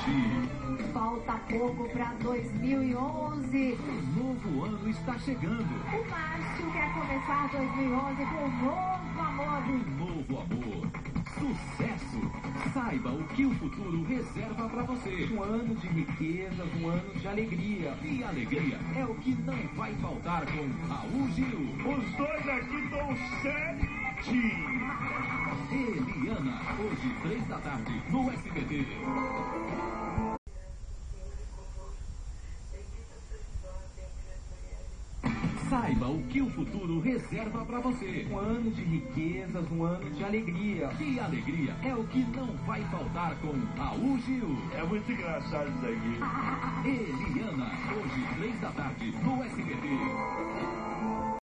Hoje. Falta pouco para 2011. O novo ano está chegando. O Márcio quer começar 2011 com um novo amor. Um novo amor. Sucesso! Saiba o que o futuro reserva para você. Um ano de riquezas, um ano de alegria. E alegria é o que não vai faltar com Raul Gil. Os dois aqui estão certinhos. Eliana, hoje 3 da tarde, no SBT. Saiba o que o futuro reserva para você. Um ano de riquezas, um ano de alegria. E alegria é o que não vai faltar com Raul Gil. É muito engraçado isso aqui. Eliana, hoje 3 da tarde, no SBT.